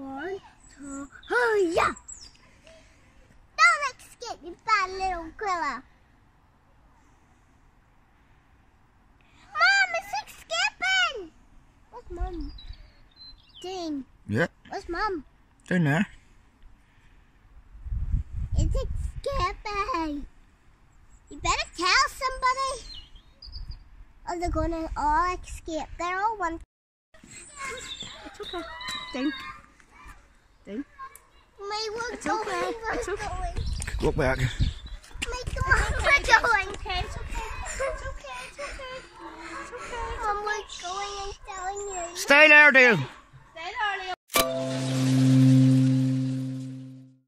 1, 2, hurry up! Don't escape, you bad little gorilla. Mom, it's escaping! Where's Mom? Dean. Yeah. Where's Mom? Down there. It's escaping. You better tell somebody. Or they're gonna all escape. They're all one. It's okay. Down. Down. It's okay. It's okay. Look back. Come on, we're going. It's okay. It's okay. It's okay. It's okay. It's okay. Mom, we're going and telling you. Stay there, Dale. Stay there, Leo.